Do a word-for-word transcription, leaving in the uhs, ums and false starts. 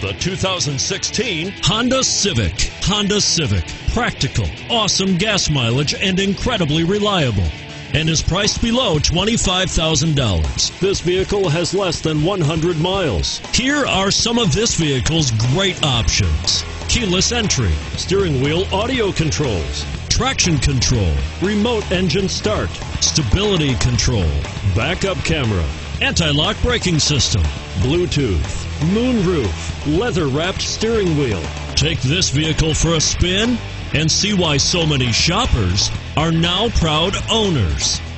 the two thousand sixteen Honda Civic. Honda Civic. Practical, awesome gas mileage, and incredibly reliable. And is priced below twenty-five thousand dollars. This vehicle has less than one hundred miles. Here are some of this vehicle's great options: keyless entry, Steering wheel audio controls, traction control, remote engine start, stability control, backup camera, anti-lock braking system, Bluetooth, moonroof, leather-wrapped steering wheel. Take this vehicle for a spin and see why so many shoppers are now proud owners.